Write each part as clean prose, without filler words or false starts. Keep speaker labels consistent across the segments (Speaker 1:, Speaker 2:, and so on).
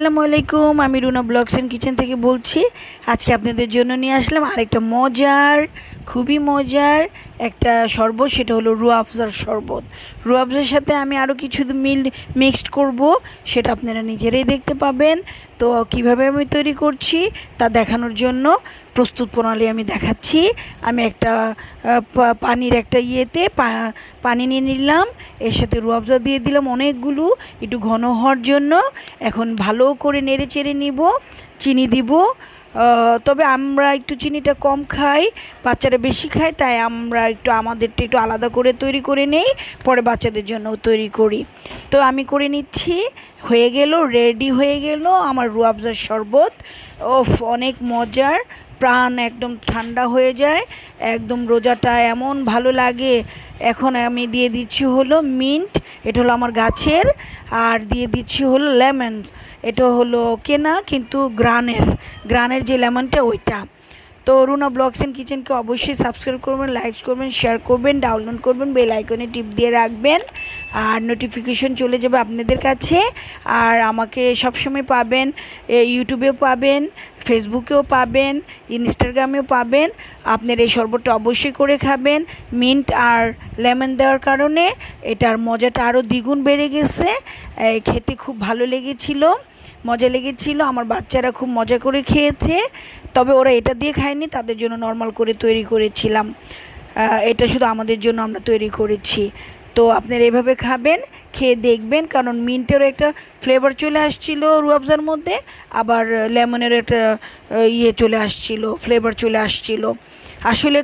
Speaker 1: আসসালামু আলাইকুম, আমি রুনা ব্লগস এন্ড কিচেন থেকে বলছি। আজকে আপনাদের জন্য নিয়ে আসলাম আরেকটা খুবই মজার একটা শরবত, সেটা হলো রুয়াফজার শরবত। রুয়াফজার সাথে আমি আরও কিছু মিক্সড করব, সেটা আপনারা নিজেরাই দেখতে পাবেন। তো কিভাবে আমি তৈরি করছি তা দেখানোর জন্য প্রস্তুত প্রণালী আমি দেখাচ্ছি। আমি একটা পানির একটা পানি নিয়ে নিলাম, এর সাথে রুয়াফজা দিয়ে দিলাম অনেকগুলো, একটু ঘন হওয়ার জন্য। এখন ভালো করে নেড়ে চেড়ে নিব, চিনি দিব। তবে আমরা একটু চিনিটা কম খাই, বাচ্চারা বেশি খায়, তাই আমরা আমাদেরটা একটু আলাদা করে তৈরি করে নেই, পরে বাচ্চাদের জন্য তৈরি করি। তো আমি করে নিচ্ছি, হয়ে গেল, রেডি হয়ে গেল আমার রুয়াফজার শরবত। অনেক মজার, প্রাণ একদম ঠান্ডা হয়ে যায়, একদম রোজাটা এমন ভালো লাগে। এখন আমি দিয়ে দিচ্ছি হলো মিন্ট, এটা হলো আমার গাছের, আর দিয়ে দিচ্ছি হলো লেমন, এটা হলো কেনা কিন্তু গ্রানের যে লেমনটা ওইটা। তো রুনা ব্লগস এন্ড কিচেনকে অবশ্যই সাবস্ক্রাইব করবেন, লাইক করবেন, শেয়ার করবেন, ডাউনলোড করবেন, বেল আইকনে টিপ দিয়ে রাখবেন, আর নোটিফিকেশন চলে যাবে আপনাদের কাছে। আর আমাকে সবসময় পাবেন, ইউটিউবেও পাবেন, ফেসবুকেও পাবেন, ইনস্টাগ্রামেও পাবেন। আপনার এই শরবতটা অবশ্যই করে খাবেন। মিন্ট আর লেমন দেওয়ার কারণে এটার মজাটা আরও দ্বিগুণ বেড়ে গেছে। খেতে খুব ভালো মজা লেগেছিল, আমার বাচ্চারা খুব মজা করে খেয়েছে। তবে ওরা এটা দিয়ে খায়নি, তাদের জন্য নর্মাল করে তৈরি করেছিলাম। এটা শুধু আমাদের জন্য আমরা তৈরি করেছি। তো আপনারা এভাবে খাবেন, খেয়ে দেখবেন, কারণ মিন্টেরও একটা ফ্লেভার চলে আসছিল রুয়াফজার মধ্যে, আবার লেমনেরও একটা চলে আসছিল, ফ্লেভার চলে আসছিল। আসলে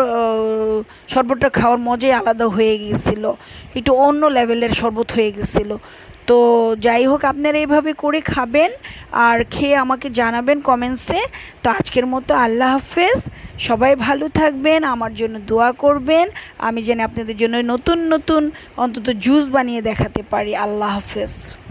Speaker 1: শরবতটা খাওয়ার মজাই আলাদা হয়ে গেছিলো, একটু অন্য লেভেলের শরবত হয়ে গেছিলো। তো যাই হোক, আপনারা এইভাবে করে খাবেন আর খেয়ে আমাকে জানাবেন কমেন্টসে। তো আজকের মতো আল্লাহ হাফেজ, সবাই ভালো থাকবেন, আমার জন্য দোয়া করবেন, আমি যেন আপনাদের জন্য নতুন অন্তত জুস বানিয়ে দেখাতে পারি। আল্লাহ হাফেজ।